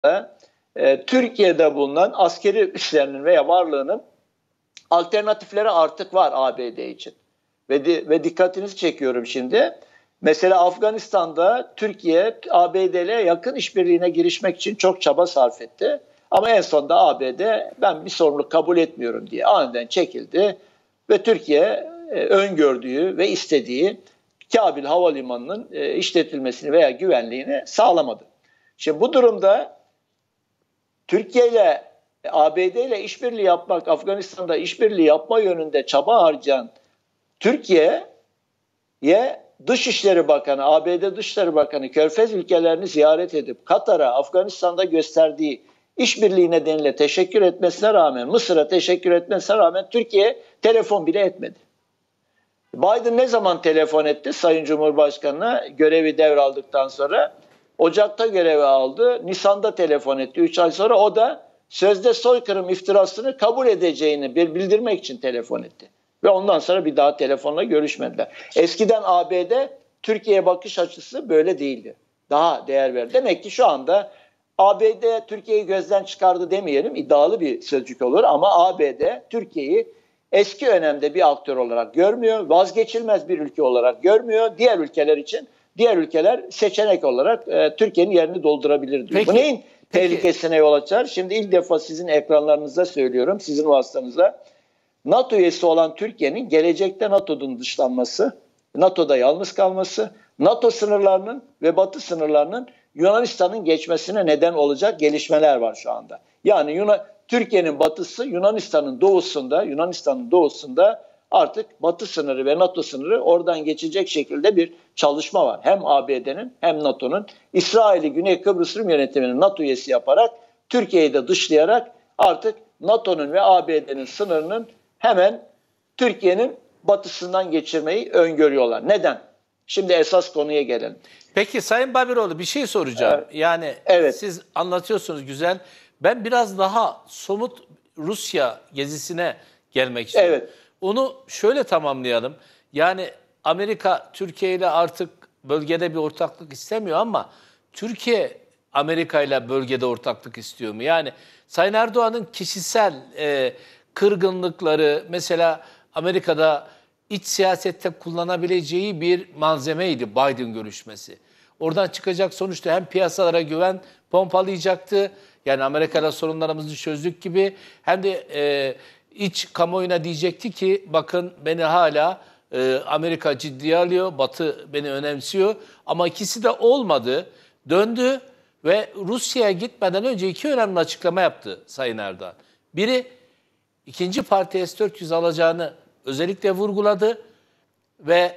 Türkiye'de bulunan askeri üslerinin veya varlığının alternatifleri artık var ABD için. Ve dikkatinizi çekiyorum şimdi. Mesela Afganistan'da Türkiye ABD ile yakın işbirliğine girişmek için çok çaba sarf etti. Ama en sonunda ABD ben bir sorumluluk kabul etmiyorum diye aniden çekildi. Ve Türkiye öngördüğü ve istediği Kabil Havalimanı'nın işletilmesini veya güvenliğini sağlamadı. Şimdi bu durumda Türkiye ile ABD ile işbirliği yapmak, Afganistan'da işbirliği yapma yönünde çaba harcayan Türkiye'ye Dışişleri Bakanı, ABD Dışişleri Bakanı Körfez ülkelerini ziyaret edip Katar'a, Afganistan'da gösterdiği işbirliği nedeniyle teşekkür etmesine rağmen, Mısır'a teşekkür etmesine rağmen Türkiye telefon bile etmedi. Biden ne zaman telefon etti Sayın Cumhurbaşkanı'na görevi devraldıktan sonra? Ocak'ta görevi aldı. Nisan'da telefon etti. 3 ay sonra o da sözde soykırım iftirasını kabul edeceğini bildirmek için telefon etti. Ve ondan sonra bir daha telefonla görüşmediler. Eskiden ABD Türkiye'ye bakış açısı böyle değildi. Daha değer verdi. Demek ki şu anda ABD Türkiye'yi gözden çıkardı demeyelim. İddialı bir sözcük olur ama ABD Türkiye'yi eski önemde bir aktör olarak görmüyor. Vazgeçilmez bir ülke olarak görmüyor. Diğer ülkeler için diğer ülkeler seçenek olarak Türkiye'nin yerini doldurabilir diyor. Bu neyin tehlikesine yol açar? Şimdi ilk defa sizin ekranlarınızda söylüyorum, sizin vasıtanızda. NATO üyesi olan Türkiye'nin gelecekte NATO'dan dışlanması, NATO'da yalnız kalması, NATO sınırlarının ve Batı sınırlarının Yunanistan'ın geçmesine neden olacak gelişmeler var şu anda. Yani Türkiye'nin batısı Yunanistan'ın doğusunda artık Batı sınırı ve NATO sınırı oradan geçecek şekilde bir çalışma var. Hem ABD'nin hem NATO'nun İsrail'i Güney Kıbrıs Rum yönetiminin NATO üyesi yaparak Türkiye'yi de dışlayarak artık NATO'nun ve ABD'nin sınırının hemen Türkiye'nin batısından geçirmeyi öngörüyorlar. Neden? Şimdi esas konuya gelelim. Peki Sayın Babiroğlu bir şey soracağım. Evet. Yani siz anlatıyorsunuz güzel. Ben biraz daha somut Rusya gezisine gelmek istiyorum. Evet. Onu şöyle tamamlayalım. Yani Amerika Türkiye ile artık bölgede bir ortaklık istemiyor ama Türkiye Amerika ile bölgede ortaklık istiyor mu? Yani Sayın Erdoğan'ın kişisel kırgınlıkları mesela Amerika'da iç siyasette kullanabileceği bir malzemeydi Biden görüşmesi. Oradan çıkacak sonuçta hem piyasalara güven pompalayacaktı. Yani Amerika'da sorunlarımızı çözdük gibi hem de iç kamuoyuna diyecekti ki bakın beni hala Amerika ciddiye alıyor, Batı beni önemsiyor. Ama ikisi de olmadı. Döndü ve Rusya'ya gitmeden önce iki önemli açıklama yaptı Sayın Erdoğan. Biri ikinci parti S-400 alacağını özellikle vurguladı ve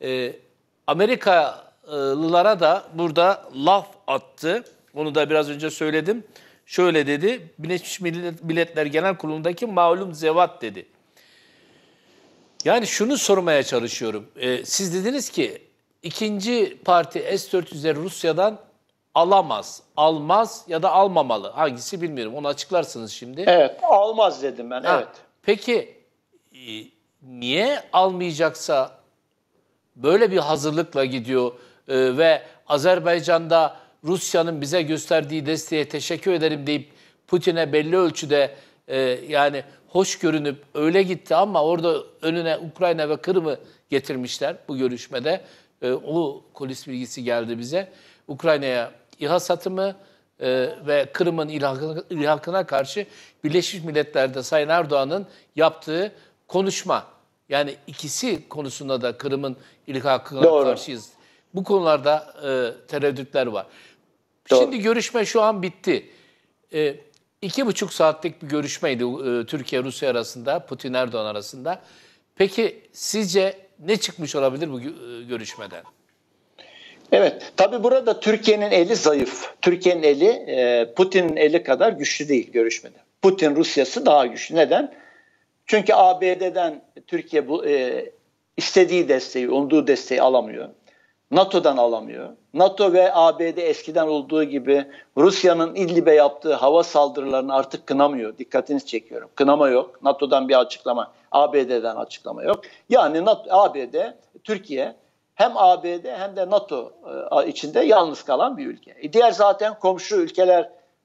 Amerikalılara da burada laf attı. Onu da biraz önce söyledim. Şöyle dedi, Birleşmiş Milletler Genel Kurulu'ndaki malum zevat dedi. Yani şunu sormaya çalışıyorum. Siz dediniz ki ikinci parti S-400'leri Rusya'dan alamaz, almaz ya da almamalı. Hangisi bilmiyorum. Onu açıklarsınız şimdi. Evet, almaz dedim ben. Evet. Peki niye almayacaksa böyle bir hazırlıkla gidiyor ve Azerbaycan'da Rusya'nın bize gösterdiği desteğe teşekkür ederim deyip Putin'e belli ölçüde yani hoş görünüp öyle gitti ama orada önüne Ukrayna ve Kırım'ı getirmişler bu görüşmede. O kulis bilgisi geldi bize. Ukrayna'ya İHA satımı ve Kırım'ın ilhakına karşı Birleşmiş Milletler'de Sayın Erdoğan'ın yaptığı konuşma. Yani ikisi konusunda da Kırım'ın ilhakına karşıyız. Bu konularda tereddütler var. Doğru. Şimdi görüşme şu an bitti. 2,5 saatlik bir görüşmeydi Türkiye-Rusya arasında, Putin-Erdoğan arasında. Peki sizce ne çıkmış olabilir bu görüşmeden? Evet, tabii burada Türkiye'nin eli zayıf. Türkiye'nin eli Putin'in eli kadar güçlü değil görüşmede. Putin Rusya'sı daha güçlü. Neden? Çünkü ABD'den Türkiye istediği desteği, umduğu desteği alamıyor. NATO'dan alamıyor. NATO ve ABD eskiden olduğu gibi Rusya'nın İdlib'e yaptığı hava saldırılarını artık kınamıyor. Dikkatinizi çekiyorum. Kınama yok. NATO'dan bir açıklama, ABD'den açıklama yok. Yani ABD, Türkiye hem ABD hem de NATO içinde yalnız kalan bir ülke. Diğer zaten komşu ülkeler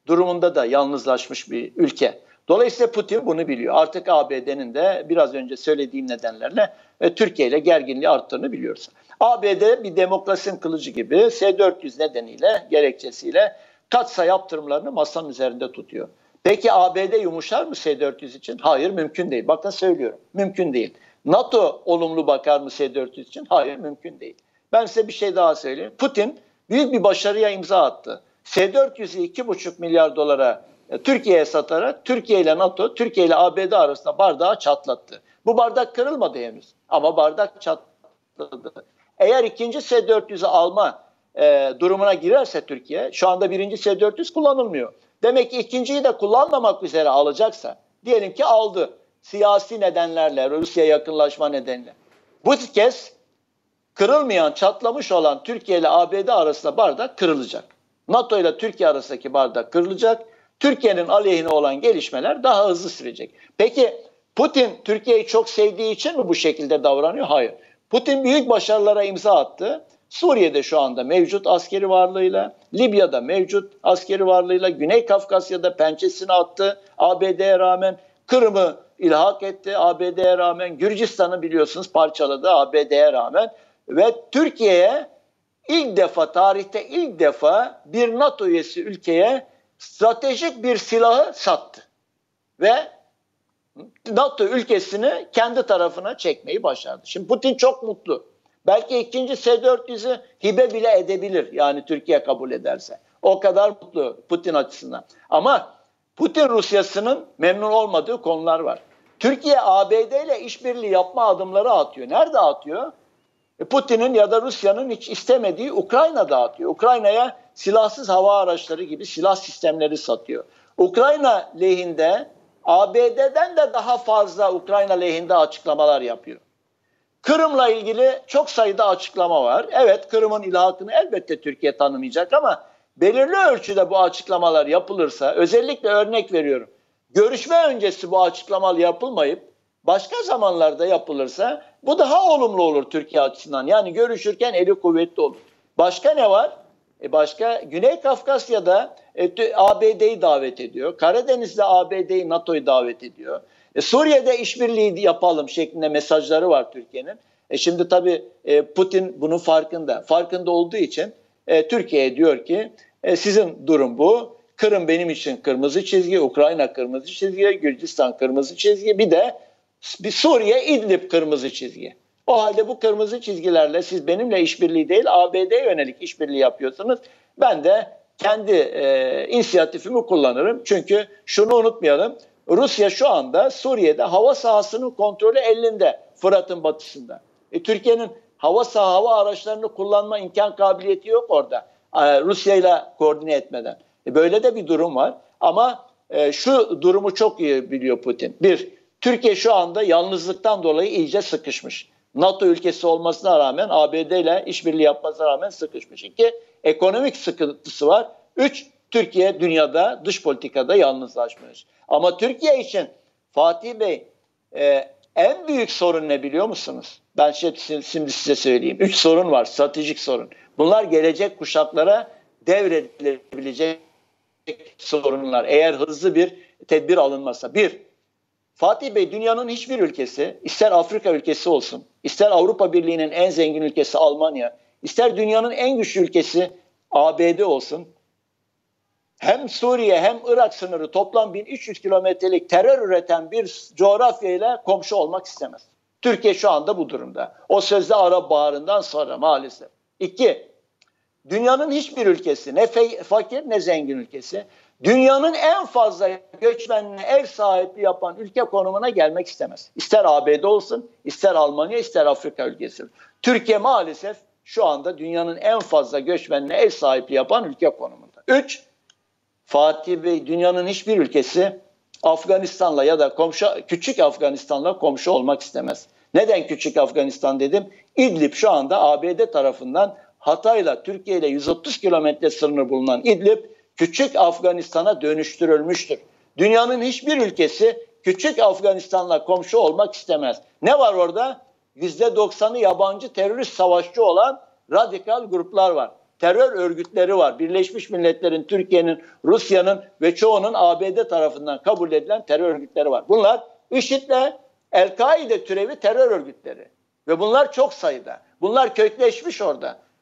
durumunda da yalnızlaşmış bir ülke. Dolayısıyla Putin bunu biliyor. Artık ABD'nin de biraz önce söylediğim nedenlerle Türkiye ile gerginliği arttığını biliyoruz. ABD bir demokrasinin kılıcı gibi S-400 nedeniyle, gerekçesiyle katsayı yaptırımlarını masanın üzerinde tutuyor. Peki ABD yumuşar mı S-400 için? Hayır, mümkün değil. Bakın söylüyorum, mümkün değil. NATO olumlu bakar mı S-400 için? Hayır, mümkün değil. Ben size bir şey daha söyleyeyim. Putin büyük bir başarıya imza attı. S-400'ü 2,5 milyar dolara Türkiye'ye satarak Türkiye ile NATO, Türkiye ile ABD arasında bardağı çatlattı. Bu bardak kırılmadı henüz ama bardak çatladı. Eğer ikinci S-400'ü alma durumuna girerse Türkiye, şu anda birinci S-400 kullanılmıyor. Demek ki ikinciyi de kullanmamak üzere alacaksa, diyelim ki aldı siyasi nedenlerle, Rusya yakınlaşma nedeniyle. Bu kez kırılmayan, çatlamış olan Türkiye ile ABD arasında bardak kırılacak. NATO ile Türkiye arasındaki bardak kırılacak. Türkiye'nin aleyhine olan gelişmeler daha hızlı sürecek. Peki Putin Türkiye'yi çok sevdiği için mi bu şekilde davranıyor? Hayır. Putin büyük başarılara imza attı. Suriye'de şu anda mevcut askeri varlığıyla, Libya'da mevcut askeri varlığıyla, Güney Kafkasya'da pençesini attı ABD'ye rağmen, Kırım'ı ilhak etti ABD'ye rağmen, Gürcistan'ı biliyorsunuz parçaladı ABD'ye rağmen ve Türkiye'ye tarihte ilk defa bir NATO üyesi ülkeye stratejik bir silahı sattı. Ve NATO ülkesini kendi tarafına çekmeyi başardı. Şimdi Putin çok mutlu. Belki ikinci S-400'ü hibe bile edebilir. Yani Türkiye kabul ederse. O kadar mutlu Putin açısından. Ama Putin Rusyası'nın memnun olmadığı konular var. Türkiye ABD ile işbirliği yapma adımları atıyor. Nerede atıyor? Putin'in ya da Rusya'nın hiç istemediği Ukrayna'da atıyor. Ukrayna'ya silahsız hava araçları gibi silah sistemleri satıyor. Ukrayna lehinde ABD'den de daha fazla Ukrayna lehinde açıklamalar yapıyor. Kırım'la ilgili çok sayıda açıklama var. Evet, Kırım'ın ilhakını elbette Türkiye tanımayacak ama belirli ölçüde bu açıklamalar yapılırsa, özellikle örnek veriyorum, görüşme öncesi bu açıklamalar yapılmayıp başka zamanlarda yapılırsa bu daha olumlu olur Türkiye açısından. Yani görüşürken eli kuvvetli olur. Başka ne var? Başka Güney Kafkasya'da ABD'yi davet ediyor. Karadeniz'de ABD'yi, NATO'yu davet ediyor. Suriye'de işbirliği yapalım şeklinde mesajları var Türkiye'nin. Şimdi tabii Putin bunun farkında. Farkında olduğu için Türkiye'ye diyor ki sizin durum bu. Kırım benim için kırmızı çizgi, Ukrayna kırmızı çizgi, Gürcistan kırmızı çizgi, bir de Suriye İdlib kırmızı çizgi. O halde bu kırmızı çizgilerle siz benimle işbirliği değil ABD'ye yönelik işbirliği yapıyorsunuz. Ben de kendi inisiyatifimi kullanırım. Çünkü şunu unutmayalım. Rusya şu anda Suriye'de hava sahasının kontrolü elinde, Fırat'ın batısında. Türkiye'nin hava araçlarını kullanma imkan kabiliyeti yok orada. Rusya ile koordine etmeden. Böyle de bir durum var. Ama şu durumu çok iyi biliyor Putin. Bir, Türkiye şu anda yalnızlıktan dolayı iyice sıkışmış. NATO ülkesi olmasına rağmen, ABD ile işbirliği yapmasına rağmen sıkışmış. İki, ekonomik sıkıntısı var. Üç, Türkiye dünyada, dış politikada yalnızlaşmış. Ama Türkiye için Fatih Bey en büyük sorun ne biliyor musunuz? Ben şimdi size söyleyeyim. 3 sorun var, stratejik sorun. Bunlar gelecek kuşaklara devredilebilecek sorunlar. Eğer hızlı bir tedbir alınmazsa. Bir, Fatih Bey, dünyanın hiçbir ülkesi, ister Afrika ülkesi olsun, ister Avrupa Birliği'nin en zengin ülkesi Almanya, ister dünyanın en güçlü ülkesi ABD olsun, hem Suriye hem Irak sınırı toplam 1300 kilometrelik terör üreten bir coğrafyayla komşu olmak istemez. Türkiye şu anda bu durumda. O sözde Arap Baharı'ndan sonra maalesef. İki, dünyanın hiçbir ülkesi, ne fakir ne zengin ülkesi, dünyanın en fazla göçmenine ev sahipliği yapan ülke konumuna gelmek istemez. İster ABD olsun, ister Almanya, ister Afrika ülkesi. Türkiye maalesef şu anda dünyanın en fazla göçmenine ev sahipliği yapan ülke konumunda. Üç, Fatih Bey, dünyanın hiçbir ülkesi Afganistan'la ya da küçük Afganistan'la komşu olmak istemez. Neden küçük Afganistan dedim? İdlib şu anda ABD tarafından Hatay'la, Türkiye ile 130 kilometre sınırı bulunan İdlib, küçük Afganistan'a dönüştürülmüştür. Dünyanın hiçbir ülkesi küçük Afganistan'la komşu olmak istemez. Ne var orada? %90'ı yabancı terörist savaşçı olan radikal gruplar var. terör örgütleri var. Birleşmiş Milletler'in, Türkiye'nin, Rusya'nın ve çoğunun ABD tarafından kabul edilen terör örgütleri var. Bunlar IŞİD'le El-Kaide türevi terör örgütleri. Ve bunlar çok sayıda. Bunlar kökleşmiş orada.